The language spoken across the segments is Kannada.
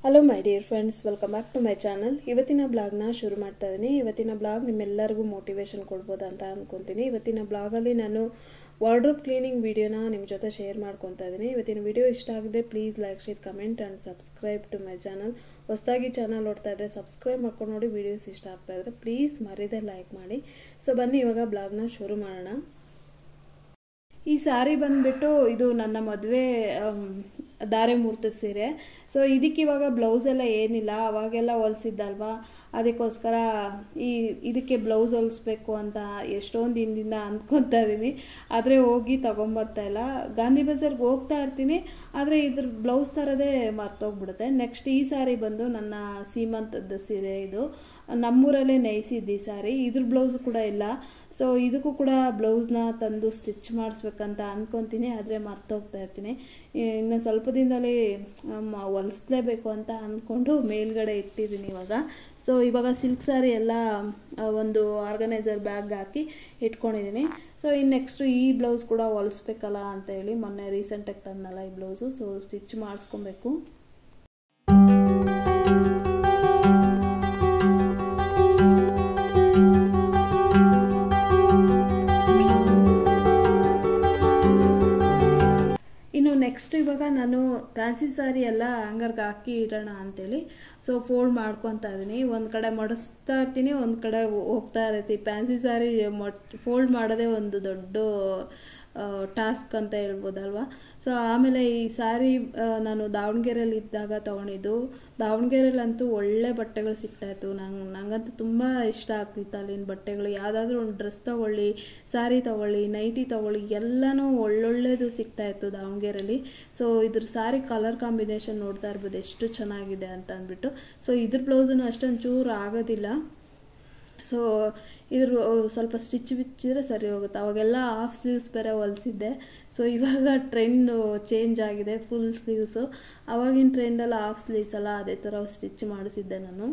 Hello my dear friends, welcome back to my channel. ಇವತ್ತಿನ ಬ್ಲಾಗ್ನ ಶುರು ಮಾಡ್ತಾ ಇದ್ದೀನಿ. ಇವತ್ತಿನ ಬ್ಲಾಗ್ ನಿಮ್ಮೆಲ್ಲರಿಗೂ ಮೋಟಿವೇಶನ್ ಕೊಡ್ಬೋದು ಅಂತ ಅಂದ್ಕೊತೀನಿ. ಇವತ್ತಿನ ಬ್ಲಾಗಲ್ಲಿ ನಾನು ವಾರ್ಡ್ರೋಬ್ ಕ್ಲೀನಿಂಗ್ ವಿಡಿಯೋನ ನಿಮ್ಮ ಜೊತೆ ಶೇರ್ ಮಾಡ್ಕೊತಾ ಇದ್ದೀನಿ. ಇವತ್ತಿನ ವಿಡಿಯೋ ಇಷ್ಟ ಆಗಿದೆ please like, share, comment and subscribe to my channel. ಹೊಸದಾಗಿ ಚಾನಲ್ ನೋಡ್ತಾ ಇದ್ದರೆ ಸಬ್ಸ್ಕ್ರೈಬ್ ಮಾಡ್ಕೊಂಡು ನೋಡಿ. ವಿಡಿಯೋಸ್ ಇಷ್ಟ ಆಗ್ತಾ ಇದ್ದರೆ ಪ್ಲೀಸ್ ಮರೀದೆ ಲೈಕ್ ಮಾಡಿ. ಸೊ ಬನ್ನಿ ಇವಾಗ ಬ್ಲಾಗ್ನ ಶುರು ಮಾಡೋಣ. ಈ ಸ್ಯಾರಿ ಬಂದುಬಿಟ್ಟು ಇದು ನನ್ನ ಮದುವೆ ಧಾರೆ ಮುಹೂರ್ತದ ಸೀರೆ. ಸೊ ಇದಕ್ಕಿವಾಗ ಬ್ಲೌಸ್ ಎಲ್ಲ ಏನಿಲ್ಲ, ಅವಾಗೆಲ್ಲ ಹೊಲಿಸಿದ್ದಲ್ವಾ, ಅದಕ್ಕೋಸ್ಕರ ಇದಕ್ಕೆ ಬ್ಲೌಸ್ ಹೊಲಿಸ್ಬೇಕು ಅಂತ ಎಷ್ಟೊಂದು ದಿನದಿಂದ ಅಂದ್ಕೊತಾ ಇದ್ದೀನಿ. ಆದರೆ ಹೋಗಿ ತೊಗೊಂಬರ್ತಾ ಇಲ್ಲ. ಗಾಂಧಿ ಬಜಾರ್ಗೆ ಹೋಗ್ತಾ ಇರ್ತೀನಿ, ಆದರೆ ಇದ್ರ ಬ್ಲೌಸ್ ಥರದೇ ಮರ್ತೋಗ್ಬಿಡುತ್ತೆ. ನೆಕ್ಸ್ಟ್ ಈ ಸ್ಯಾರಿ ಬಂದು ನನ್ನ ಸೀಮಂತದ ಸೀರೆ. ಇದು ನಮ್ಮೂರಲ್ಲೇ ನೈಸಿದ್ದು ಈ ಸ್ಯಾರಿ. ಇದ್ರ ಬ್ಲೌಸು ಕೂಡ ಇಲ್ಲ. ಸೊ ಇದಕ್ಕೂ ಕೂಡ ಬ್ಲೌಸ್ನ ತಂದು ಸ್ಟಿಚ್ ಮಾಡಿಸ್ಬೇಕಂತ ಅಂದ್ಕೊತೀನಿ, ಆದರೆ ಮರ್ತೋಗ್ತಾ ಇರ್ತೀನಿ. ಇನ್ನು ಸ್ವಲ್ಪ ದಿನದಲ್ಲಿ ಹೊಲಿಸ್ಲೇಬೇಕು ಅಂತ ಅಂದ್ಕೊಂಡು ಮೇಲ್ಗಡೆ ಇಟ್ಟಿದ್ದೀನಿ ಇವಾಗ. ಸೊ ಇವಾಗ ಸಿಲ್ಕ್ ಸ್ಯಾರಿ ಎಲ್ಲ ಒಂದು ಆರ್ಗನೈಸರ್ ಬ್ಯಾಗ್ ಹಾಕಿ ಇಟ್ಕೊಂಡಿದ್ದೀನಿ. ಸೊ ಇನ್ನು ನೆಕ್ಸ್ಟು ಈ ಬ್ಲೌಸ್ ಕೂಡ ಹೊಲಿಸ್ಬೇಕಲ್ಲ ಅಂತ ಹೇಳಿ ಮೊನ್ನೆ ರೀಸೆಂಟಾಗಿ ತಂದಲ್ಲ ಈ ಬ್ಲೌಸು. So stitch ಮಾಡಿಸ್ಕೊಬೇಕು. ಇನ್ನು ನೆಕ್ಸ್ಟ್ ಇವಾಗ ನಾನು ಫ್ಯಾನ್ಸಿ ಸ್ಯಾರಿ ಎಲ್ಲ ಹ್ಯಾಂಗರ್ಗೆ ಹಾಕಿ ಇಡೋಣ ಅಂಥೇಳಿ ಸೊ ಫೋಲ್ಡ್ ಮಾಡ್ಕೊತಾ ಇದ್ದೀನಿ. ಒಂದು ಕಡೆ ಮಡಿಸ್ತಾ ಇರ್ತೀನಿ, ಒಂದು ಕಡೆ ಹೋಗ್ತಾ ಇರ್ತೀನಿ. ಫ್ಯಾನ್ಸಿ ಸ್ಯಾರಿ ಫೋಲ್ಡ್ ಮಾಡೋದೇ ಒಂದು ದೊಡ್ಡ ಟಾಸ್ಕ್ ಅಂತ ಹೇಳ್ಬೋದಲ್ವ. ಸೊ ಆಮೇಲೆ ಈ ಸ್ಯಾರಿ ನಾನು ದಾವಣಗೆರೆಯಲ್ಲಿ ಇದ್ದಾಗ ತೊಗೊಂಡಿದ್ದು. ದಾವಣಗೆರೆಯಲ್ಲಂತೂ ಒಳ್ಳೆ ಬಟ್ಟೆಗಳು ಸಿಗ್ತಾಯಿತ್ತು. ನನಗಂತೂ ತುಂಬ ಇಷ್ಟ ಆಗ್ತಿತ್ತು ಅಲ್ಲಿನ ಬಟ್ಟೆಗಳು. ಯಾವುದಾದ್ರೂ ಒಂದು ಡ್ರೆಸ್ ತೊಗೊಳ್ಳಿ, ಸ್ಯಾರಿ ತೊಗೊಳ್ಳಿ, ನೈಟಿ ತೊಗೊಳ್ಳಿ, ಎಲ್ಲನೂ ಒಳ್ಳೊಳ್ಳೆದು ಸಿಗ್ತಾಯಿತ್ತು ದಾವಣಗೆರೆಯಲ್ಲಿ. ಸೊ ಇದ್ರ ಸ್ಯಾರಿ ಕಲರ್ ಕಾಂಬಿನೇಷನ್ ನೋಡ್ತಾ ಇರ್ಬೋದು ಎಷ್ಟು ಚೆನ್ನಾಗಿದೆ ಅಂತ ಅಂದ್ಬಿಟ್ಟು. ಸೊ ಇದ್ರ ಬ್ಲೌಸನ್ನು ಅಷ್ಟೊಂದು ಚೂರು ಆಗೋದಿಲ್ಲ. ಸೊ ಇದ್ರ ಸ್ವಲ್ಪ ಸ್ಟಿಚ್ ಬಿಚ್ಚಿದ್ರೆ ಸರಿ ಹೋಗುತ್ತೆ. ಅವಾಗೆಲ್ಲ ಹಾಫ್ ಸ್ಲೀವ್ಸ್ ಬೇರೆ ಹೊಲಿಸಿದ್ದೆ. ಸೊ ಇವಾಗ ಟ್ರೆಂಡು ಚೇಂಜ್ ಆಗಿದೆ, ಫುಲ್ ಸ್ಲೀವ್ಸು. ಅವಾಗಿನ ಟ್ರೆಂಡಲ್ಲ ಹಾಫ್ ಸ್ಲೀವ್ಸ್ ಅಲ್ಲ, ಅದೇ ಥರ ಸ್ಟಿಚ್ ಮಾಡಿಸಿದ್ದೆ ನಾನು.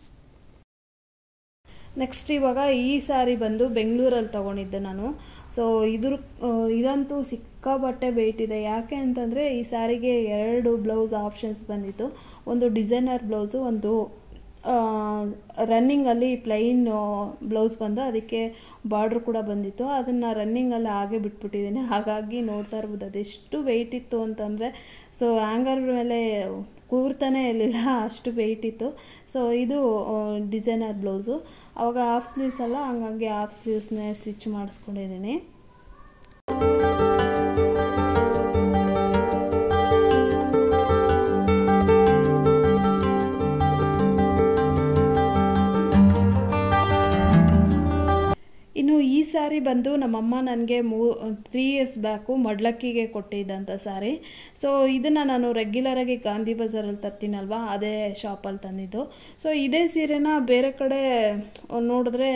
ನೆಕ್ಸ್ಟ್ ಇವಾಗ ಈ ಸ್ಯಾರಿ ಬಂದು ಬೆಂಗಳೂರಲ್ಲಿ ತೊಗೊಂಡಿದ್ದೆ ನಾನು. ಸೊ ಇದಂತೂ ಸಿಕ್ಕಾಪಟ್ಟೆ ವೆಯ್ಟ್ ಇದೆ. ಯಾಕೆ ಅಂತಂದರೆ ಈ ಸ್ಯಾರಿಗೆ 2 ಬ್ಲೌಸ್ ಆಪ್ಷನ್ಸ್ ಬಂದಿತ್ತು. ಒಂದು ಡಿಸೈನರ್ ಬ್ಲೌಸು, ಒಂದು ರನ್ನಿಂಗಲ್ಲಿ ಪ್ಲೈನ್ ಬ್ಲೌಸ್ ಬಂದು ಅದಕ್ಕೆ ಬಾರ್ಡ್ರ್ ಕೂಡ ಬಂದಿತ್ತು. ಅದನ್ನು ರನ್ನಿಂಗಲ್ಲಿ ಹಾಗೆ ಬಿಟ್ಬಿಟ್ಟಿದ್ದೀನಿ. ಹಾಗಾಗಿ ನೋಡ್ತಾ ಇರ್ಬೋದು ಅದೆಷ್ಟು ವೆಯ್ಟ್ ಇತ್ತು ಅಂತಂದರೆ. ಸೊ ಹ್ಯಾಂಗರ್ ಮೇಲೆ ಕೂರ್ತಾನೆ ಇರಲಿಲ್ಲ, ಅಷ್ಟು ವೆಯ್ಟ್ ಇತ್ತು. ಸೊ ಇದು ಡಿಸೈನರ್ ಬ್ಲೌಸು. ಆವಾಗ ಹಾಫ್ ಸ್ಲೀವ್ಸ್ ಅಲ್ಲ, ಹಂಗಾಗಿ ಹಾಫ್ ಸ್ಲೀವ್ಸ್ನೇ ಸ್ಟಿಚ್ ಮಾಡಿಸ್ಕೊಂಡಿದ್ದೀನಿ. ಇನ್ನು ಈ ಸ್ಯಾರಿ ಬಂದು ನಮ್ಮಮ್ಮ ನನಗೆ 3 ಇಯರ್ಸ್ ಬ್ಯಾಕು ಮಡ್ಲಕ್ಕಿಗೆ ಕೊಟ್ಟಿದ್ದಂಥ ಸ್ಯಾರಿ. ಸೊ ಇದನ್ನು ನಾನು ರೆಗ್ಯುಲರಾಗಿ ಗಾಂಧಿ ಬಜಾರಲ್ಲಿ ತರ್ತೀನಲ್ವ, ಅದೇ ಶಾಪಲ್ಲಿ ತಂದಿದ್ದು. ಸೊ ಇದೇ ಸೀರೆನ ಬೇರೆ ಕಡೆ ನೋಡಿದ್ರೆ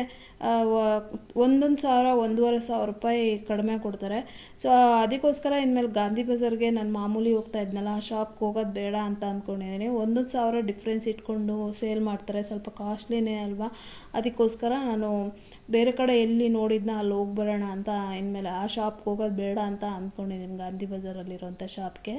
1,000 1,500 ರೂಪಾಯಿ ಕಡಿಮೆ ಕೊಡ್ತಾರೆ. ಸೊ ಅದಕ್ಕೋಸ್ಕರ ಇನ್ಮೇಲೆ ಗಾಂಧಿ ಬಜಾರ್ಗೆ ನಾನು ಮಾಮೂಲಿ ಹೋಗ್ತಾ ಇದ್ನಲ್ಲ, ಆ ಶಾಪ್ಗೆ ಹೋಗೋದು ಬೇಡ ಅಂತ ಅಂದ್ಕೊಂಡಿದ್ದೀನಿ. 1,000 ಡಿಫ್ರೆನ್ಸ್ ಇಟ್ಕೊಂಡು ಸೇಲ್ ಮಾಡ್ತಾರೆ, ಸ್ವಲ್ಪ ಕಾಸ್ಟ್ಲಿನೇ ಅಲ್ವಾ. ಅದಕ್ಕೋಸ್ಕರ ನಾನು ಬೇರೆ ಕಡೆ ಎಲ್ಲಿ ನೋಡಿದ್ನ ಅಲ್ಲಿ ಹೋಗ್ಬರೋಣ ಅಂತ, ಇನ್ಮೇಲೆ ಆ ಶಾಪ್ಗೆ ಹೋಗೋದು ಬೇಡ ಅಂತ ಅಂದ್ಕೊಂಡಿದ್ದೀನಿ, ಗಾಂಧಿ ಬಜಾರಲ್ಲಿರೋಂಥ ಶಾಪ್ಗೆ.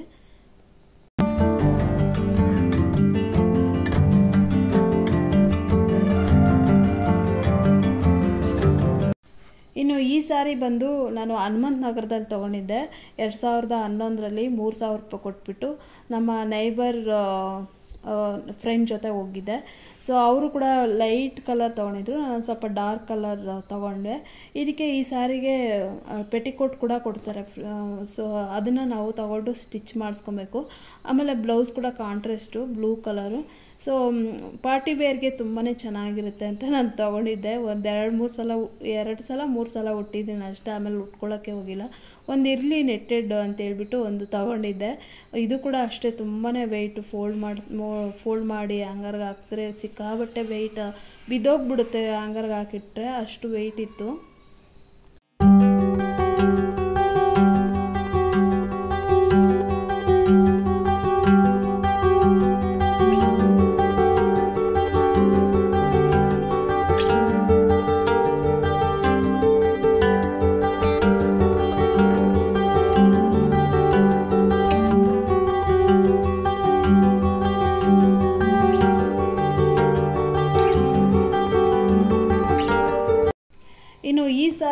ಇನ್ನು ಈ ಸ್ಯಾರಿ ಬಂದು ನಾನು ಹನುಮಂತ ನಗರದಲ್ಲಿ ತೊಗೊಂಡಿದ್ದೆ 2011ರಲ್ಲಿ. 3,000 ರೂಪಾಯಿ ಕೊಟ್ಬಿಟ್ಟು ನಮ್ಮ ನೈಬರ್ ಫ್ರೆಂಡ್ ಜೊತೆ ಹೋಗಿದ್ದೆ. ಸೊ ಅವರು ಕೂಡ ಲೈಟ್ ಕಲರ್ ತೊಗೊಂಡಿದ್ರು, ನಾನು ಸ್ವಲ್ಪ ಡಾರ್ಕ್ ಕಲರ್ ತೊಗೊಂಡೆ. ಇದಕ್ಕೆ ಈ ಸ್ಯಾರಿಗೆ ಪೆಟಿಕೋಟ್ ಕೂಡ ಕೊಡ್ತಾರೆ. ಸೊ ಅದನ್ನು ನಾವು ತಗೊಂಡು ಸ್ಟಿಚ್ ಮಾಡಿಸ್ಕೊಬೇಕು. ಆಮೇಲೆ ಬ್ಲೌಸ್ ಕೂಡ contrast blue colour. So party ವೇರ್ಗೆ ತುಂಬಾ ಚೆನ್ನಾಗಿರುತ್ತೆ ಅಂತ ನಾನು ತೊಗೊಂಡಿದ್ದೆ. 2 ಸಲ 3 ಸಲ ಉಟ್ಟಿದ್ದೀನಿ ಅಷ್ಟೇ, ಆಮೇಲೆ ಉಟ್ಕೊಳ್ಳೋಕ್ಕೆ ಹೋಗಿಲ್ಲ. ಒಂದು ಇರಲಿ ನೆಟ್ಟೆಡ್ ಅಂತೇಳ್ಬಿಟ್ಟು ಒಂದು ತೊಗೊಂಡಿದ್ದೆ. ಇದು ಕೂಡ ಅಷ್ಟೇ ತುಂಬಾ ವೆಯ್ಟು. ಫೋಲ್ಡ್ ಮಾಡಿ ಹ್ಯಾಂಗರ್ಗೆ ಹಾಕಿದ್ರೆ ಸಿಕ್ಕಾಬಟ್ಟೆ ವೆಯ್ಟ್, ಬಿದ್ದೋಗ್ಬಿಡುತ್ತೆ ಹ್ಯಾಂಗರ್ಗೆ ಹಾಕಿಟ್ರೆ, ಅಷ್ಟು ವೆಯ್ಟ್ ಇತ್ತು.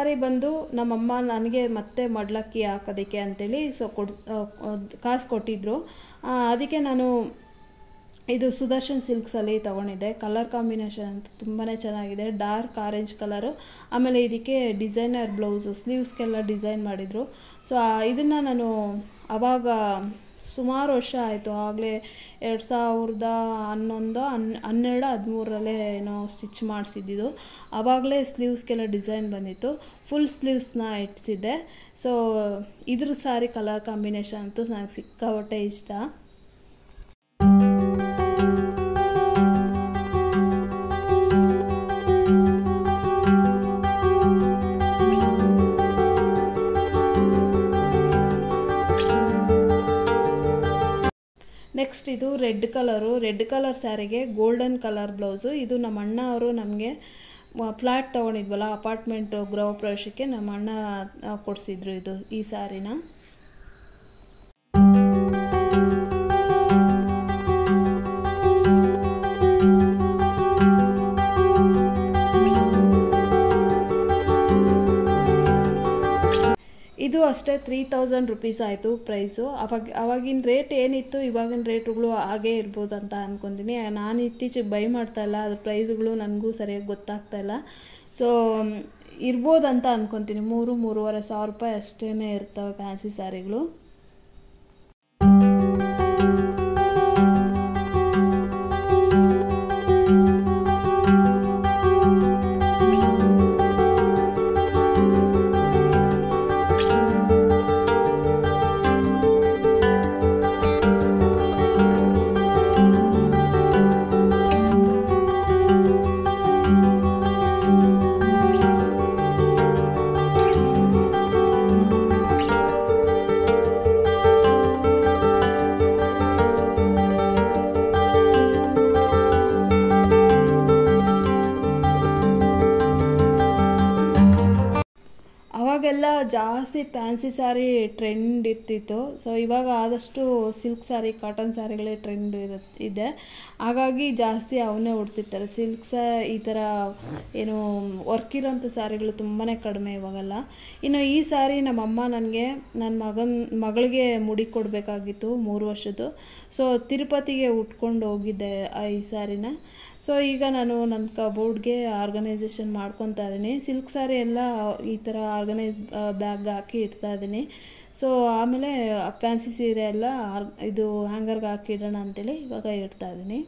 ಸಾರಿ ಬಂದು ನಮ್ಮಮ್ಮ ನನಗೆ ಮತ್ತೆ ಮಡ್ಲಕ್ಕಿ ಹಾಕೋದಕ್ಕೆ ಅಂತೇಳಿ ಸೊ ಕಾಸು ಕೊಟ್ಟಿದ್ದರು. ಅದಕ್ಕೆ ನಾನು ಇದು ಸುದರ್ಶನ್ ಸಿಲ್ಕ್ಸಲ್ಲಿ ತೊಗೊಂಡಿದ್ದೆ. ಕಲರ್ ಕಾಂಬಿನೇಷನ್ ಅಂತ ತುಂಬಾ ಚೆನ್ನಾಗಿದೆ, ಡಾರ್ಕ್ ಆರೆಂಜ್ ಕಲರು. ಆಮೇಲೆ ಇದಕ್ಕೆ ಡಿಸೈನರ್ ಬ್ಲೌಸು, ಸ್ಲೀವ್ಸ್ಗೆಲ್ಲ ಡಿಸೈನ್ ಮಾಡಿದರು. ಸೊ ಇದನ್ನು ನಾನು ಆವಾಗ ಸುಮಾರು ವರ್ಷ ಆಯಿತು, ಆಗಲೇ 2011, 12, 13ರಲ್ಲೇ ಏನೋ ಸ್ಟಿಚ್ ಮಾಡಿಸಿದ್ದು. ಆವಾಗಲೇ ಸ್ಲೀವ್ಸ್ಗೆಲ್ಲ ಡಿಸೈನ್ ಬಂದಿತ್ತು. ಫುಲ್ ಸ್ಲೀವ್ಸ್ನ ಇಟ್ಟಿಸಿದ್ದೆ. ಸೊ ಇದ್ರ ಸಾರಿ ಕಲರ್ ಕಾಂಬಿನೇಷನ್ ಅಂತೂ ನನಗೆ ಸಿಕ್ಕಾಪಟ್ಟೆ ಇಷ್ಟ. ನೆಕ್ಸ್ಟ್ ಇದು ರೆಡ್ ಕಲರ್ ಸ್ಯಾರಿಗೆ ಗೋಲ್ಡನ್ ಕಲರ್ ಬ್ಲೌಸು. ಇದು ನಮ್ಮ ಅಣ್ಣ ಅವರು ನಮಗೆ ಫ್ಲ್ಯಾಟ್ ತೊಗೊಂಡಿದ್ವಲ್ಲ ಅಪಾರ್ಟ್ಮೆಂಟ್ ಗೃಹ ಪ್ರವೇಶಕ್ಕೆ ನಮ್ಮ ಅಣ್ಣ ಕೊಡಿಸಿದ್ರು ಈ ಸ್ಯಾರಿನ. ಇದು ಅಷ್ಟೇ 3000 ರೂಪೀಸ್ ಆಯಿತು ಪ್ರೈಸು. ಅವಾಗಿನ ರೇಟ್ ಏನಿತ್ತು ಇವಾಗಿನ ರೇಟುಗಳು ಹಾಗೇ ಇರ್ಬೋದು ಅಂತ ಅಂದ್ಕೊತೀನಿ. ನಾನು ಇತ್ತೀಚೆಗೆ ಬೈ ಮಾಡ್ತಾಯಿಲ್ಲ, ಅದ್ರ ಪ್ರೈಸ್ಗಳು ನನಗೂ ಸರಿಯಾಗಿ ಗೊತ್ತಾಗ್ತಾಯಿಲ್ಲ. ಸೊ ಇರ್ಬೋದಂತ ಅಂದ್ಕೊತೀನಿ. 3,500 ರೂಪಾಯಿ ಅಷ್ಟೇ ಇರ್ತವೆ ಫ್ಯಾನ್ಸಿ ಸ್ಯಾರಿಗಳು. ಅವಾಗೆಲ್ಲ ಜಾಸ್ತಿ ಫ್ಯಾನ್ಸಿ ಸ್ಯಾರಿ ಟ್ರೆಂಡ್ ಇರ್ತಿತ್ತು. ಸೊ ಇವಾಗ ಆದಷ್ಟು ಸಿಲ್ಕ್ ಸ್ಯಾರಿ, ಕಾಟನ್ ಸ್ಯಾರಿಗಳೇ ಟ್ರೆಂಡ್ ಇದೆ. ಹಾಗಾಗಿ ಜಾಸ್ತಿ ಅವನ್ನೇ ಉಡ್ತಿರ್ತಾರೆ. ಈ ಥರ ಏನು ವರ್ಕ್ ಇರೋಂಥ ಸ್ಯಾರಿಗಳು ತುಂಬಾ ಕಡಿಮೆ ಇವಾಗೆಲ್ಲ. ಇನ್ನು ಈ ಸ್ಯಾರಿ ನಮ್ಮಮ್ಮ ನನಗೆ ನನ್ನ ಮಗಳಿಗೆ ಮುಡಿ ಕೊಡಬೇಕಾಗಿತ್ತು 3 ವರ್ಷದ್ದು. ಸೊ ತಿರುಪತಿಗೆ ಉಟ್ಕೊಂಡು ಹೋಗಿದ್ದೆ ಈ ಸ್ಯಾರಿನ. ಸೊ ಈಗ ನಾನು ನನ್ನ ಕಬೋರ್ಡ್ಗೆ ಆರ್ಗನೈಸೇಷನ್ ಮಾಡ್ಕೊತಾ ಇದ್ದೀನಿ. ಸಿಲ್ಕ್ ಸ್ಯಾರಿ ಎಲ್ಲ ಈ ಥರ ಬ್ಯಾಗ್ ಹಾಕಿ ಇಡ್ತಾ ಇದ್ದೀನಿ. ಸೊ ಆಮೇಲೆ ಫ್ಯಾನ್ಸಿ ಸೀರೆ ಎಲ್ಲ ಇದು ಹ್ಯಾಂಗರ್ಗೆ ಹಾಕಿ ಇಡೋಣ ಅಂತೇಳಿ ಇವಾಗ ಇಡ್ತಾ ಇದ್ದೀನಿ.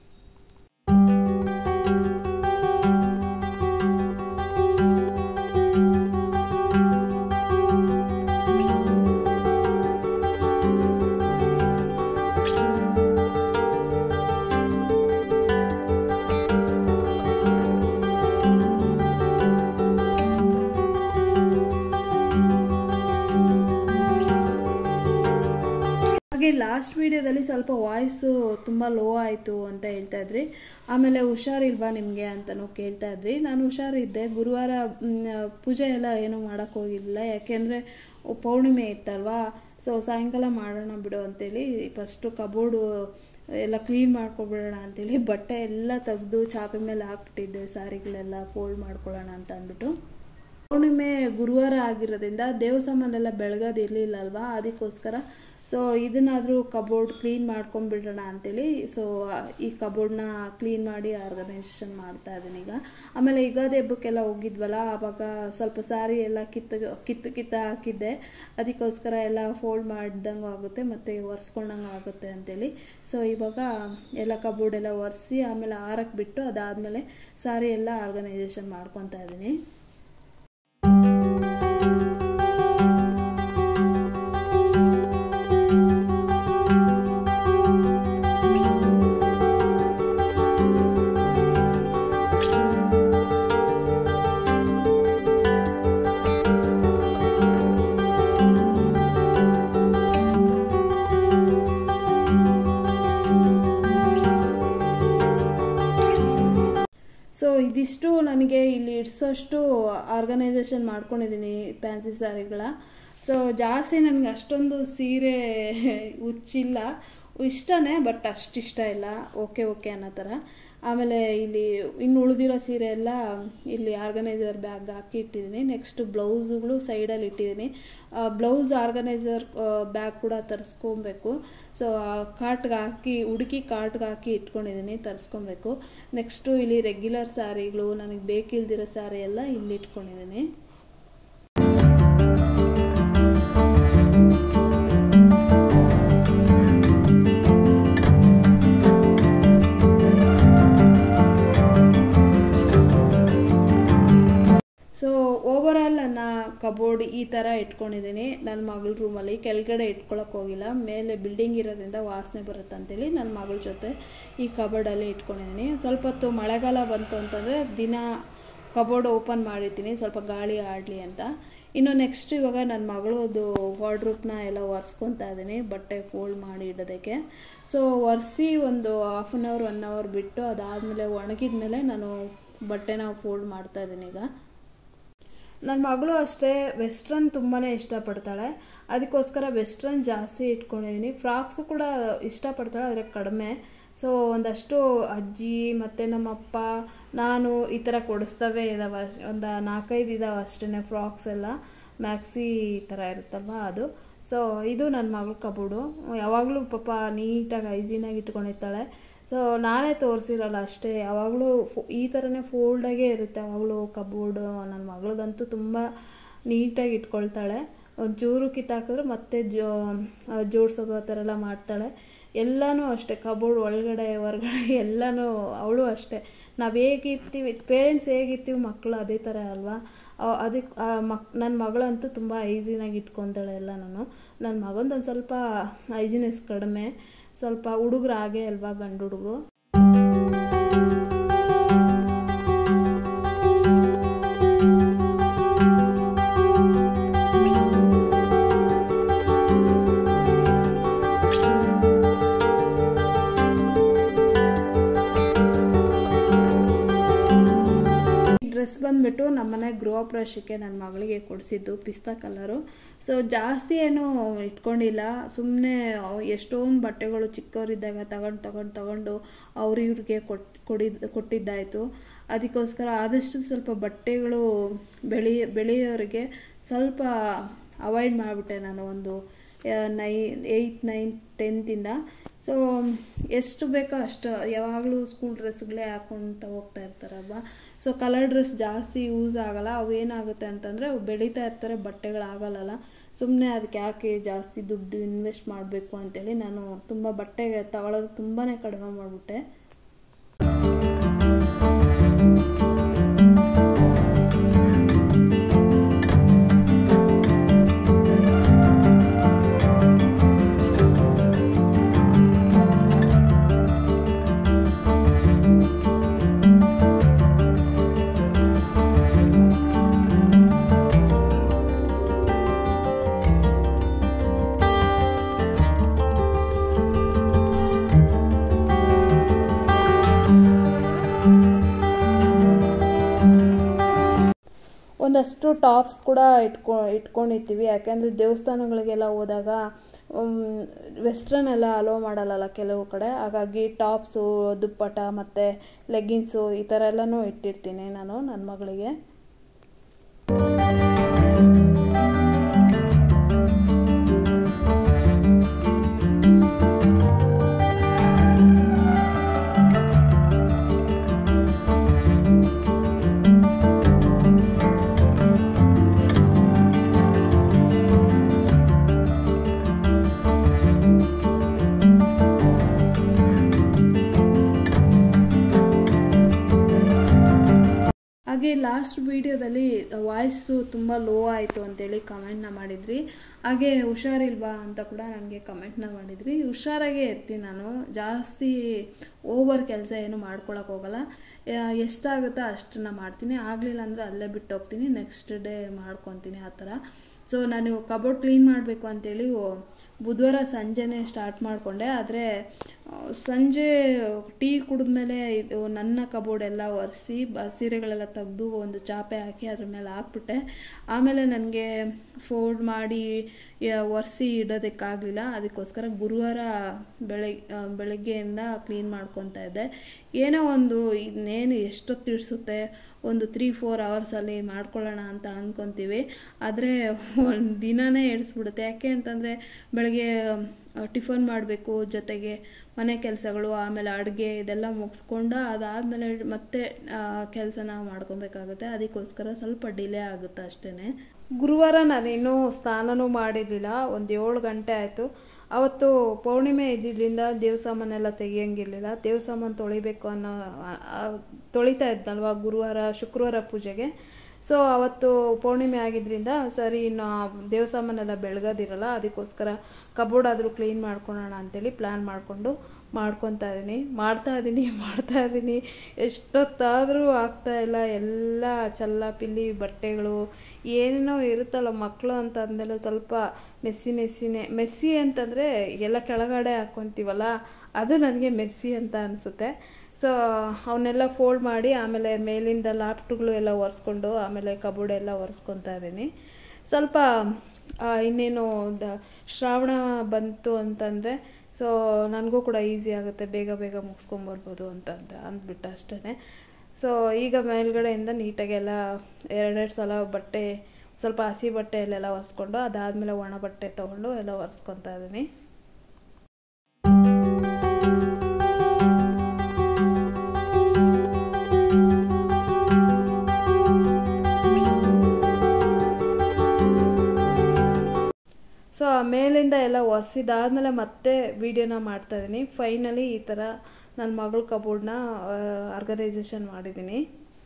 ಹಾಗೆ ಲಾಸ್ಟ್ ವೀಡಿಯೋದಲ್ಲಿ ಸ್ವಲ್ಪ ವಾಯ್ಸು ತುಂಬ ಲೋ ಆಯಿತು ಅಂತ ಹೇಳ್ತಾ ಇದ್ರಿ. ಆಮೇಲೆ ಹುಷಾರಿಲ್ವಾ ನಿಮಗೆ ಅಂತಲೂ ಕೇಳ್ತಾ ಇದ್ರಿ. ನಾನು ಹುಷಾರಿದ್ದೆ. ಗುರುವಾರ ಪೂಜೆ ಎಲ್ಲ ಏನೂ ಮಾಡೋಕ್ಕೆ ಹೋಗಿಲ್ಲ, ಯಾಕೆಂದರೆ ಪೌರ್ಣಿಮೆ ಇತ್ತಲ್ವಾ. ಸೊ ಸಾಯಂಕಾಲ ಮಾಡೋಣ ಬಿಡು ಅಂತೇಳಿ ಫಸ್ಟು ಕಬೋರ್ಡು ಎಲ್ಲ ಕ್ಲೀನ್ ಮಾಡ್ಕೊಬಿಡೋಣ ಅಂತೇಳಿ ಬಟ್ಟೆ ಎಲ್ಲ ತೆಗೆದು ಚಾಪೆ ಮೇಲೆ ಹಾಕ್ಬಿಟ್ಟಿದ್ದೆ, ಸ್ಯಾರಿಗಳೆಲ್ಲ ಫೋಲ್ಡ್ ಮಾಡ್ಕೊಳ್ಳೋಣ ಅಂತ ಅಂದ್ಬಿಟ್ಟು. ಪೌರ್ಣಿಮೆ ಗುರುವಾರ ಆಗಿರೋದ್ರಿಂದ ದೇವ ಸಾಮಾನೆಲ್ಲ ಬೆಳಗೋದಿರಲಿಲ್ಲ ಅಲ್ವಾ, ಅದಕ್ಕೋಸ್ಕರ ಸೊ ಇದನ್ನಾದರೂ ಕಬೋರ್ಡ್ ಕ್ಲೀನ್ ಮಾಡ್ಕೊಂಡ್ಬಿಡೋಣ ಅಂಥೇಳಿ ಸೊ ಈ ಕಬೋರ್ಡ್ನ ಕ್ಲೀನ್ ಮಾಡಿ ಆರ್ಗನೈಸೇಷನ್ ಮಾಡ್ತಾ ಇದ್ದೀನಿ ಈಗ. ಆಮೇಲೆ ಯುಗಾದಿ ಹಬ್ಬಕ್ಕೆಲ್ಲ ಹೋಗಿದ್ವಲ್ಲ, ಆವಾಗ ಸ್ವಲ್ಪ ಸ್ಯಾರಿ ಎಲ್ಲ ಕಿತ್ತು ಹಾಕಿದ್ದೆ. ಅದಕ್ಕೋಸ್ಕರ ಎಲ್ಲ ಫೋಲ್ಡ್ ಮಾಡ್ದಂಗೆ ಆಗುತ್ತೆ ಮತ್ತು ಒರೆಸ್ಕೊಂಡಂಗೆ ಆಗುತ್ತೆ ಅಂಥೇಳಿ ಸೊ ಇವಾಗ ಎಲ್ಲ ಕಬೋರ್ಡ್ ಎಲ್ಲ ಒರೆಸಿ ಆಮೇಲೆ ಆರಕ್ಕೆ ಬಿಟ್ಟು ಅದಾದಮೇಲೆ ಸ್ಯಾರಿ ಎಲ್ಲ ಆರ್ಗನೈಸೇಷನ್ ಮಾಡ್ಕೊತಾ ಇದ್ದೀನಿ. ಸೊ ಇದಿಷ್ಟು ನನಗೆ ಇಲ್ಲಿ ಇಡ್ಸೋಷ್ಟು ಆರ್ಗನೈಸೇಷನ್ ಮಾಡ್ಕೊಂಡಿದ್ದೀನಿ ಫ್ಯಾನ್ಸಿ ಸ್ಯಾರಿಗಳ. ಸೊ ಜಾಸ್ತಿ ನನಗೆ ಅಷ್ಟೊಂದು ಸೀರೆ ಹುಚ್ಚಿಲ್ಲ, ಇಷ್ಟನೇ, ಬಟ್ ಅಷ್ಟು ಇಷ್ಟ ಇಲ್ಲ, ಓಕೆ ಓಕೆ ಅನ್ನೋ ಥರ. ಆಮೇಲೆ ಇಲ್ಲಿ ಇನ್ನು ಉಳಿದಿರೋ ಸೀರೆ ಎಲ್ಲ ಇಲ್ಲಿ ಆರ್ಗನೈಸರ್ ಬ್ಯಾಗ್ ಹಾಕಿ ಇಟ್ಟಿದ್ದೀನಿ. ನೆಕ್ಸ್ಟ್ ಬ್ಲೌಸ್ಗಳು ಸೈಡಲ್ಲಿ ಇಟ್ಟಿದ್ದೀನಿ. ಬ್ಲೌಸ್ ಆರ್ಗನೈಸರ್ ಬ್ಯಾಗ್ ಕೂಡ ತರಿಸ್ಕೊಬೇಕು. ಸೊ ಕಾರ್ಟ್ಗೆ ಹಾಕಿ ಹುಡುಕಿ ಕಾರ್ಟ್ಗೆ ಹಾಕಿ ಇಟ್ಕೊಂಡಿದ್ದೀನಿ, ತರಿಸ್ಕೊಬೇಕು. ನೆಕ್ಸ್ಟು ಇಲ್ಲಿ ರೆಗ್ಯುಲರ್ ಸ್ಯಾರಿಗಳು, ನನಗೆ ಬೇಕಿಲ್ದಿರೋ ಸ್ಯಾರಿ ಎಲ್ಲ ಇಲ್ಲಿ ಇಟ್ಕೊಂಡಿದ್ದೀನಿ. ಸೊ ಓವರಾಲ್ ನನ್ನ ಕಬೋರ್ಡ್ ಈ ಥರ ಇಟ್ಕೊಂಡಿದ್ದೀನಿ. ನನ್ನ ಮಗಳ ರೂಮಲ್ಲಿ ಕೆಳಗಡೆ ಇಟ್ಕೊಳಕ್ಕೆ ಹೋಗಿಲ್ಲ, ಮೇಲೆ ಬಿಲ್ಡಿಂಗ್ ಇರೋದ್ರಿಂದ ವಾಸನೆ ಬರುತ್ತೆ ಅಂತೇಳಿ ನನ್ನ ಮಗಳ ಜೊತೆ ಈ ಕಬೋರ್ಡಲ್ಲಿ ಇಟ್ಕೊಂಡಿದ್ದೀನಿ. ಸ್ವಲ್ಪ ಹೊತ್ತು ಮಳೆಗಾಲ ಬಂತು ಅಂತಂದರೆ ದಿನ ಕಬೋರ್ಡ್ ಓಪನ್ ಮಾಡಿರ್ತೀನಿ, ಸ್ವಲ್ಪ ಗಾಳಿ ಆಡಲಿ ಅಂತ. ಇನ್ನು ನೆಕ್ಸ್ಟ್ ಇವಾಗ ನನ್ನ ಮಗಳದು ವಾರ್ಡ್ರೋಬ್ನ ಎಲ್ಲ ಒರೆಸ್ಕೊತಾ ಇದ್ದೀನಿ, ಬಟ್ಟೆ ಫೋಲ್ಡ್ ಮಾಡಿ ಇಡೋದಕ್ಕೆ. ಸೊ ಒರೆಸಿ ಒಂದು 1/2 hour 1 hour ಬಿಟ್ಟು ಅದಾದಮೇಲೆ ಒಣಗಿದ ಮೇಲೆ ನಾನು ಬಟ್ಟೆನ ಫೋಲ್ಡ್ ಮಾಡ್ತಾ ಇದ್ದೀನಿ. ಈಗ ನನ್ನ ಮಗಳು ಅಷ್ಟೇ ವೆಸ್ಟ್ರನ್ ತುಂಬಾ ಇಷ್ಟಪಡ್ತಾಳೆ, ಅದಕ್ಕೋಸ್ಕರ ವೆಸ್ಟ್ರನ್ ಜಾಸ್ತಿ ಇಟ್ಕೊಂಡಿದ್ದೀನಿ. ಫ್ರಾಕ್ಸು ಕೂಡ ಇಷ್ಟಪಡ್ತಾಳೆ, ಆದರೆ ಕಡಿಮೆ. ಸೊ ಒಂದಷ್ಟು ಅಜ್ಜಿ ಮತ್ತು ನಮ್ಮಪ್ಪ ನಾನು ಈ ಥರ ಕೊಡಿಸ್ತವೇ ಇದ್ದಾವೆ, ಒಂದು 4-5 ಇದ್ದಾವೆ ಅಷ್ಟೇ ಫ್ರಾಕ್ಸ್ ಎಲ್ಲ, ಮ್ಯಾಕ್ಸಿ ಈ ಥರ ಇರುತ್ತಲ್ವ ಅದು. ಸೊ ಇದು ನನ್ನ ಮಗಳ ಕಬೋರ್ಡು, ಯಾವಾಗಲೂ ಪಾಪ ನೀಟಾಗಿ ಹೈಜೀನಾಗಿ ಇಟ್ಕೊಂಡಿರ್ತಾಳೆ. ಸೊ ನಾನೇ ತೋರಿಸಿರಲ್ಲ ಅಷ್ಟೇ, ಯಾವಾಗಲೂ ಈ ಥರನೇ ಫೋಲ್ಡಾಗೇ ಇರುತ್ತೆ ಯಾವಾಗಲೂ ಕಬೋರ್ಡು. ನನ್ನ ಮಗಳದಂತೂ ತುಂಬ ನೀಟಾಗಿ ಇಟ್ಕೊಳ್ತಾಳೆ, ಒಂಚೂರು ಕಿತ್ತಾಕಿದ್ರೆ ಮತ್ತೆ ಜೋಡಿಸೋದು ಆ ಥರ ಎಲ್ಲ ಮಾಡ್ತಾಳೆ. ಎಲ್ಲನೂ ಅಷ್ಟೇ, ಕಬೋರ್ಡ್ ಒಳಗಡೆ ಹೊರಗಡೆ ಎಲ್ಲನೂ ಅವಳು ಅಷ್ಟೇ. ನಾವು ಹೇಗಿರ್ತೀವಿ, ಪೇರೆಂಟ್ಸ್ ಹೇಗಿರ್ತೀವಿ ಮಕ್ಕಳು ಅದೇ ಥರ ಅಲ್ವಾ. ಅದಕ್ಕೆ ನನ್ನ ಮಗಳಂತೂ ತುಂಬ ಹೈಜೀನಾಗಿ ಇಟ್ಕೊತಾಳೆ ಎಲ್ಲ. ನನ್ನ ಮಗಂದೊಂದು ಸ್ವಲ್ಪ ಹೈಜಿನೆಸ್ ಕಡಿಮೆ, ಸ್ವಲ್ಪ ಹುಡುಗರು ಹಾಗೆ ಅಲ್ವಾ, ಗಂಡು ಹುಡುಗರು. ಡ್ರೆಸ್ ಬಂದುಬಿಟ್ಟು ನಮ್ಮನೆ ಗೃಹ ಪ್ರವೇಶಕ್ಕೆ ನನ್ನ ಮಗಳಿಗೆ ಕೊಡಿಸಿದ್ದು, ಪಿಸ್ತಾ ಕಲರು. ಸೊ ಜಾಸ್ತಿ ಏನು ಇಟ್ಕೊಂಡಿಲ್ಲ, ಸುಮ್ಮನೆ ಎಷ್ಟೊಂದು ಬಟ್ಟೆಗಳು ಚಿಕ್ಕವರಿದ್ದಾಗ ತಗೊಂಡು ಅವ್ರಿವ್ರಿಗೆ ಕೊಟ್ಟಿದ್ದಾಯಿತು. ಅದಕ್ಕೋಸ್ಕರ ಆದಷ್ಟು ಸ್ವಲ್ಪ ಬಟ್ಟೆಗಳು ಬೆಳೆಯೋರಿಗೆ ಸ್ವಲ್ಪ ಅವಾಯ್ಡ್ ಮಾಡಿಬಿಟ್ಟೆ ನಾನು, ಒಂದು 8th 9th 10th. ಸೊ ಎಷ್ಟು ಬೇಕೋ ಅಷ್ಟು, ಯಾವಾಗಲೂ ಸ್ಕೂಲ್ ಡ್ರೆಸ್ಗಳೇ ಹಾಕ್ಕೊಳ್ತಾ ಹೋಗ್ತಾ ಇರ್ತಾರಲ್ವ. ಸೊ ಕಲರ್ ಡ್ರೆಸ್ ಜಾಸ್ತಿ ಯೂಸ್ ಆಗೋಲ್ಲ. ಅವೇನಾಗುತ್ತೆ ಅಂತಂದರೆ ಅವು ಬೆಳೀತಾ ಇರ್ತಾರೆ, ಬಟ್ಟೆಗಳಾಗಲ್ಲ. ಸುಮ್ಮನೆ ಅದಕ್ಕೆ ಯಾಕೆ ಜಾಸ್ತಿ ದುಡ್ಡು ಇನ್ವೆಸ್ಟ್ ಮಾಡಬೇಕು ಅಂತೇಳಿ ನಾನು ತುಂಬ ಬಟ್ಟೆಗೆ ತಗೊಳ್ಳೋದು ತುಂಬಾ ಕಡಿಮೆ ಮಾಡಿಬಿಟ್ಟೆ. ಒಂದಷ್ಟು ಟಾಪ್ಸ್ ಕೂಡ ಇಟ್ಕೊಂಡಿರ್ತೀವಿ, ಯಾಕೆಂದರೆ ದೇವಸ್ಥಾನಗಳಿಗೆಲ್ಲ ಹೋದಾಗ ವೆಸ್ಟ್ರನ್ ಎಲ್ಲ ಅಲೋ ಮಾಡಲ್ಲ ಕೆಲವು ಕಡೆ. ಹಾಗಾಗಿ ಟಾಪ್ಸು, ದುಪ್ಪಟ ಮತ್ತು ಲೆಗ್ಗಿನ್ಸು ಈ ಥರ ಎಲ್ಲನೂ ಇಟ್ಟಿರ್ತೀನಿ ನಾನು ನನ್ನ ಮಗಳಿಗೆ. ಹಾಗೆ ಲಾಸ್ಟ್ ವೀಡಿಯೋದಲ್ಲಿ ವಾಯ್ಸು ತುಂಬ ಲೋ ಆಯಿತು ಅಂತೇಳಿ ಕಮೆಂಟ್ನ ಮಾಡಿದ್ರಿ. ಹಾಗೆ ಹುಷಾರಿಲ್ವಾ ಅಂತ ಕೂಡ ನನಗೆ ಕಮೆಂಟ್ನ ಮಾಡಿದ್ರಿ. ಹುಷಾರಾಗೇ ಇರ್ತೀನಿ ನಾನು, ಜಾಸ್ತಿ ಓವರ್ ಕೆಲಸ ಏನು ಮಾಡ್ಕೊಳಕ್ಕೆ ಹೋಗಲ್ಲ. ಎಷ್ಟಾಗುತ್ತೋ ಅಷ್ಟನ್ನು ಮಾಡ್ತೀನಿ, ಆಗಲಿಲ್ಲ ಅಂದರೆ ಅಲ್ಲೇ ಬಿಟ್ಟು ಹೋಗ್ತೀನಿ, ನೆಕ್ಸ್ಟ್ ಡೇ ಮಾಡ್ಕೊತೀನಿ ಆ ಥರ. ಸೊ ನಾನು ಕಬೋರ್ಡ್ ಕ್ಲೀನ್ ಮಾಡಬೇಕು ಅಂತೇಳಿ ಬುಧವಾರ ಸಂಜೆನೇ ಸ್ಟಾರ್ಟ್ ಮಾಡಿಕೊಂಡೆ, ಆದರೆ ಸಂಜೆ ಟೀ ಕುಡಿದ್ಮೇಲೆ ಇದು ನನ್ನ ಕಬೋರ್ಡ್ ಎಲ್ಲ ಒರೆಸಿ ಸೀರೆಗಳೆಲ್ಲ ತೆಗೆದು ಒಂದು ಚಾಪೆ ಹಾಕಿ ಅದ್ರ ಮೇಲೆ ಹಾಕ್ಬಿಟ್ಟೆ. ಆಮೇಲೆ ನನಗೆ ಫೋಲ್ಡ್ ಮಾಡಿ ಒರೆಸಿ ಇಡೋದಕ್ಕಾಗಲಿಲ್ಲ. ಅದಕ್ಕೋಸ್ಕರ ಗುರುವಾರ ಬೆಳಗ್ಗೆಯಿಂದ ಕ್ಲೀನ್ ಮಾಡ್ಕೊತಾ ಇದ್ದೆ. ಏನೋ ಒಂದು ಇನ್ನೇನು ಎಷ್ಟೊತ್ತು ಇಡಿಸುತ್ತೆ, ಒಂದು 3-4 ಅವರ್ಸಲ್ಲಿ ಮಾಡ್ಕೊಳ್ಳೋಣ ಅಂತ ಅಂದ್ಕೊತೀವಿ. ಆದರೆ ಒಂದು ದಿನವೇ ಇಡಿಸ್ಬಿಡುತ್ತೆ. ಯಾಕೆ ಅಂತಂದರೆ ಬೆಳಗ್ಗೆ ಟಿಫನ್ ಮಾಡಬೇಕು, ಜೊತೆಗೆ ಮನೆ ಕೆಲಸಗಳು, ಆಮೇಲೆ ಅಡುಗೆ ಇದೆಲ್ಲ ಮುಗಿಸ್ಕೊಂಡು ಅದಾದಮೇಲೆ ಮತ್ತೆ ಕೆಲಸನ ಮಾಡ್ಕೊಬೇಕಾಗುತ್ತೆ. ಅದಕ್ಕೋಸ್ಕರ ಸ್ವಲ್ಪ ಡಿಲೇ ಆಗುತ್ತೆ ಅಷ್ಟೇ. ಗುರುವಾರ ನಾನೇನು ಸ್ನಾನನೂ ಮಾಡಿರಲಿಲ್ಲ. ಒಂದು 7 ಗಂಟೆ ಆಯಿತು. ಅವತ್ತು ಪೌರ್ಣಿಮೆ ಇದ್ದಿದ್ದರಿಂದ ದೇವ್ರ ಸಾಮಾನೆಲ್ಲ ತೆಗಿಯೋಂಗಿರಲಿಲ್ಲ. ದೇವ್ರ ಸಾಮಾನು ತೊಳಿಬೇಕು ಅನ್ನೋ ತೊಳಿತಾ ಇದ್ನಲ್ವ ಶುಕ್ರವಾರ ಪೂಜೆಗೆ. ಸೊ ಅವತ್ತು ಪೌರ್ಣಿಮೆ ಆಗಿದ್ದರಿಂದ ಸರಿ ಇನ್ನು ದೇವ್ರ ಸಾಮಾನೆಲ್ಲ ಬೆಳಗೋದಿರಲ್ಲ, ಅದಕ್ಕೋಸ್ಕರ ಕಬೋರ್ಡ್ ಆದರೂ ಕ್ಲೀನ್ ಮಾಡ್ಕೊಳ್ಳೋಣ ಅಂತೇಳಿ ಪ್ಲ್ಯಾನ್ ಮಾಡಿಕೊಂಡು ಮಾಡ್ತಾ ಇದ್ದೀನಿ. ಎಷ್ಟೊತ್ತಾದರೂ ಆಗ್ತಾಯಿಲ್ಲ. ಎಲ್ಲ ಚಲ್ಲಾಪಿಲ್ಲಿ ಬಟ್ಟೆಗಳು ಏನೇನೋ ಇರುತ್ತಲ್ಲ ಮಕ್ಕಳು ಅಂತ ಅಂದಮೇಲೆ ಸ್ವಲ್ಪ ಮೆಸ್ಸಿ ಅಂತಂದರೆ ಎಲ್ಲ ಕೆಳಗಡೆ ಹಾಕ್ಕೊತೀವಲ್ಲ, ಅದು ನನಗೆ ಮೆಸ್ಸಿ ಅಂತ ಅನಿಸುತ್ತೆ. ಸೊ ಅವನ್ನೆಲ್ಲ ಫೋಲ್ಡ್ ಮಾಡಿ ಆಮೇಲೆ ಮೇಲಿಂದ ಲಾಫ್ಟ್ಗಳು ಎಲ್ಲ ಒರೆಸ್ಕೊಂಡು ಆಮೇಲೆ ಕಬೋರ್ಡ್ ಎಲ್ಲ ಒರೆಸ್ಕೊತಾ ಇದ್ದೀನಿ. ಸ್ವಲ್ಪ ಇನ್ನೇನು ಶ್ರಾವಣ ಬಂತು ಅಂತಂದರೆ ಸೊ ನನಗೂ ಕೂಡ ಈಸಿ ಆಗುತ್ತೆ, ಬೇಗ ಮುಗಿಸ್ಕೊಂಬರ್ಬೋದು ಅಂತ ಅಂದ್ಬಿಟ್ಟು ಅಷ್ಟೇ. ಸೊ ಈಗ ಮೇಲ್ಗಡೆಯಿಂದ ನೀಟಾಗೆಲ್ಲ 2 ಸಲ ಬಟ್ಟೆ, ಸ್ವಲ್ಪ ಹಸಿ ಬಟ್ಟೆಯಲ್ಲೆಲ್ಲ ಒರೆಸ್ಕೊಂಡು ಅದಾದಮೇಲೆ ಒಣ ಬಟ್ಟೆ ತೊಗೊಂಡು ಎಲ್ಲ ಒರೆಸ್ಕೊತಾ ಇದ್ದೀನಿ. ಸೊ ಮೇಲಿಂದ ಎಲ್ಲ ಒರೆಸಿದಾದ್ಮೇಲೆ ಮತ್ತೆ ವಿಡಿಯೋನ ಮಾಡ್ತಾಯಿದ್ದೀನಿ. ಫೈನಲಿ ಈ ಥರ ನನ್ನ ಮಗಳ ಕಬೋರ್ಡ್ನ ಆರ್ಗನೈಸೇಷನ್ ಮಾಡಿದ್ದೀನಿ.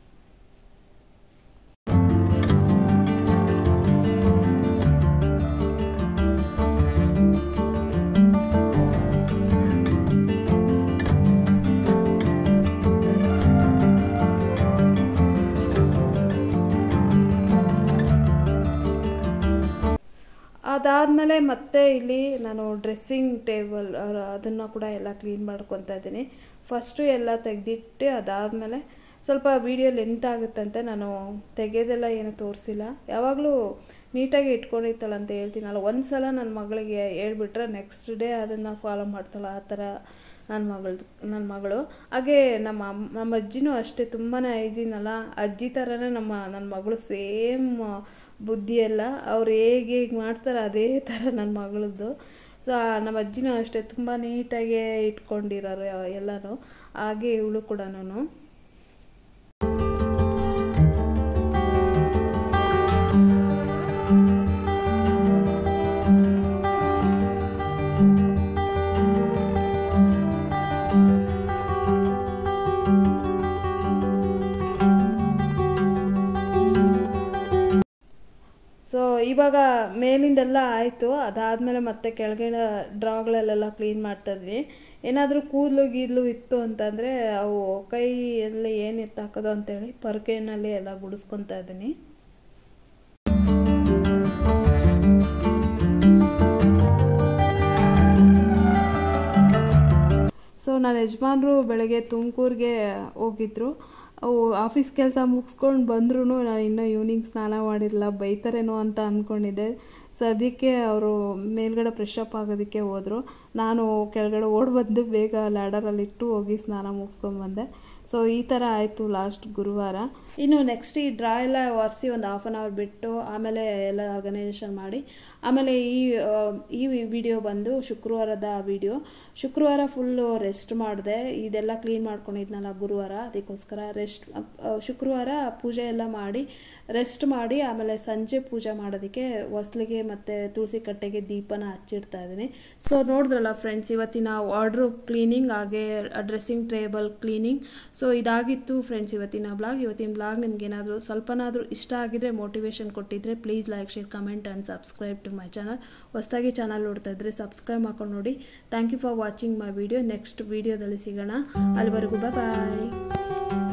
ಅದಾದಮೇಲೆ ಮತ್ತೆ ಇಲ್ಲಿ ನಾನು ಡ್ರೆಸ್ಸಿಂಗ್ ಟೇಬಲ್ ಅದನ್ನು ಕೂಡ ಎಲ್ಲ ಕ್ಲೀನ್ ಮಾಡ್ಕೊತಾ ಇದ್ದೀನಿ. ಫಸ್ಟು ಎಲ್ಲ ತೆಗೆದಿಟ್ಟು ಅದಾದಮೇಲೆ ಸ್ವಲ್ಪ ವಿಡಿಯೋ ಲೆಂತ್ ಆಗುತ್ತಂತೆ ನಾನು ತೆಗೆಯೋದೆಲ್ಲ ಏನು ತೋರಿಸಿಲ್ಲ. ಯಾವಾಗಲೂ ನೀಟಾಗಿ ಇಟ್ಕೊಂಡಿರ್ತಾಳೆ ಅಂತ ಹೇಳ್ತೀನಲ್ಲ, ಒಂದು ಸಲ ನನ್ನ ಮಗಳಿಗೆ ಹೇಳ್ಬಿಟ್ರೆ ನೆಕ್ಸ್ಟ್ ಡೇ ಅದನ್ನು ಫಾಲೋ ಮಾಡ್ತಾಳೆ. ಆ ಥರ ನನ್ನ ಮಗಳು. ಹಾಗೆ ನಮ್ಮ ಅಜ್ಜಿನೂ ಅಷ್ಟೇ, ತುಂಬಾ ಹೈಜೀನಲ್ಲ, ಅಜ್ಜಿ ಥರನೇ ನನ್ನ ಮಗಳು ಸೇಮ್ ಬುದ್ಧಿಯೆಲ್ಲ. ಅವ್ರು ಹೇಗೆ ಮಾಡ್ತಾರೆ ಅದೇ ಥರ ನನ್ನ ಮಗಳದ್ದು. ಸೊ ನಮ್ಮ ಅಜ್ಜಿನೂ ಅಷ್ಟೇ ತುಂಬ ನೀಟಾಗೆ ಇಟ್ಕೊಂಡಿರೋರು ಎಲ್ಲನೂ. ಹಾಗೆ ಇವಳು ಕೂಡ ಸೊ ಇವಾಗ ಮೇಲಿಂದೆಲ್ಲ ಆಯಿತು. ಅದಾದಮೇಲೆ ಮತ್ತೆ ಕೆಳಗಿನ ಡ್ರಾಗಳಲ್ಲೆಲ್ಲ ಕ್ಲೀನ್ ಮಾಡ್ತಾಯಿದ್ವಿ. ಏನಾದರೂ ಕೂದಲು ಇತ್ತು ಅಂತಂದರೆ ಅವು ಕೈಯಲ್ಲಿ ಏನು ಎತ್ತಾಕೋದು ಅಂತೇಳಿ ಪೊರಕೆನಲ್ಲಿ ಎಲ್ಲ ಗುಡಿಸ್ಕೊತಾ ಇದ್ದೀನಿ. ಸೊ ನನ್ನ ಯಜಮಾನರು ಬೆಳಗ್ಗೆ ತುಮಕೂರಿಗೆ ಹೋಗಿದ್ರು. ಅವು ಆಫೀಸ್ ಕೆಲಸ ಮುಗಿಸ್ಕೊಂಡು ಬಂದ್ರೂ ನಾನು ಇನ್ನೂ ಈವ್ನಿಂಗ್ ಸ್ನಾನ ಮಾಡಿರಲಿಲ್ಲ, ಬೈತಾರೇನೋ ಅಂತ ಅಂದ್ಕೊಂಡಿದ್ದೆ. ಸೊ ಅದಕ್ಕೆ ಅವರು ಮೇಲ್ಗಡೆ ಫ್ರೆಶ್ ಅಪ್ ಆಗೋದಕ್ಕೆ ಹೋದರು. ನಾನು ಕೆಳಗಡೆ ಬಂದು ಬೇಗ ಲ್ಯಾಡರಲ್ಲಿಟ್ಟು ಹೋಗಿ ಸ್ನಾನ ಮುಗಿಸ್ಕೊಂಡ್ಬಂದೆ. ಸೊ ಈ ಥರ ಆಯಿತು ಲಾಸ್ಟ್ ಗುರುವಾರ. ಇನ್ನು ನೆಕ್ಸ್ಟ್ ಈ ಡ್ರಾ ಎಲ್ಲ ಒರೆಸಿ ಒಂದು 1/2 an hour ಬಿಟ್ಟು ಆಮೇಲೆ ಎಲ್ಲ ಆರ್ಗನೈಸೇಷನ್ ಮಾಡಿ ಆಮೇಲೆ ಈ ವಿಡಿಯೋ ಬಂದು ಶುಕ್ರವಾರದ ವಿಡಿಯೋ. ಶುಕ್ರವಾರ ಫುಲ್ಲು ರೆಸ್ಟ್ ಮಾಡಿದೆ. ಇದೆಲ್ಲ ಕ್ಲೀನ್ ಮಾಡ್ಕೊಂಡಿದ್ನಲ್ಲ ಗುರುವಾರ, ಅದಕ್ಕೋಸ್ಕರ ಶುಕ್ರವಾರ ಪೂಜೆ ಎಲ್ಲ ಮಾಡಿ ರೆಸ್ಟ್ ಮಾಡಿ ಆಮೇಲೆ ಸಂಜೆ ಪೂಜೆ ಮಾಡೋದಕ್ಕೆ ಹೊಸ್ಲಿಗೆ ಮತ್ತು ತುಳಸಿ ಕಟ್ಟೆಗೆ ದೀಪನ ಹಚ್ಚಿಡ್ತಾ ಇದ್ದೀನಿ. ಸೊ ನೋಡಿದ್ರಲ್ಲ ಫ್ರೆಂಡ್ಸ್, ಇವತ್ತಿನ ವಾರ್ಡ್ರೋಬ್ ಕ್ಲೀನಿಂಗ್ ಹಾಗೆ ಡ್ರೆಸ್ಸಿಂಗ್ ಟೇಬಲ್ ಕ್ಲೀನಿಂಗ್. ಸೊ ಇದಾಗಿತ್ತು ಫ್ರೆಂಡ್ಸ್ ಇವತ್ತಿನ ಬ್ಲಾಗ್. ಇವತ್ತಿನ ಬ್ಲಾಗ್ ನಿಮ್ಗೇನಾದರೂ ಸ್ವಲ್ಪನಾದರೂ ಇಷ್ಟ ಆಗಿದ್ರೆ, ಮೋಟಿವೇಶನ್ ಕೊಟ್ಟಿದ್ರೆ please like, share, comment and subscribe to my channel. ಹೊಸದಾಗಿ ಚಾನಲ್ ನೋಡ್ತಾ ಇದ್ದರೆ ಸಬ್ಸ್ಕ್ರೈಬ್ ಮಾಡ್ಕೊಂಡು ನೋಡಿ. Thank you for watching my video. Next ವಿಡಿಯೋದಲ್ಲಿ ಸಿಗೋಣ. ಅಲ್ಲಿವರೆಗೂ ಬಾಯ್.